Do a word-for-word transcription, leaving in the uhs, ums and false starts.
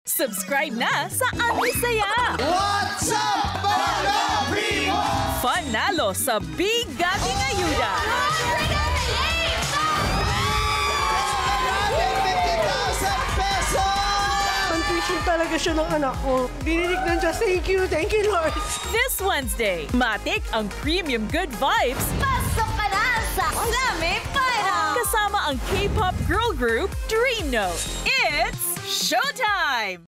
Subscribe na sa Saya! What's up, mga people? Panalo sa bigating ayuda! fifty thousand pesos! Contrition talaga siya ng anak ko. Dinilig ng Diyos. Thank you. Thank you, Lord. This Wednesday, matik ang premium good vibes. Pasok ka na sa Semi Final! Kasama ang K-pop girl group DreamNote. It's Showtime!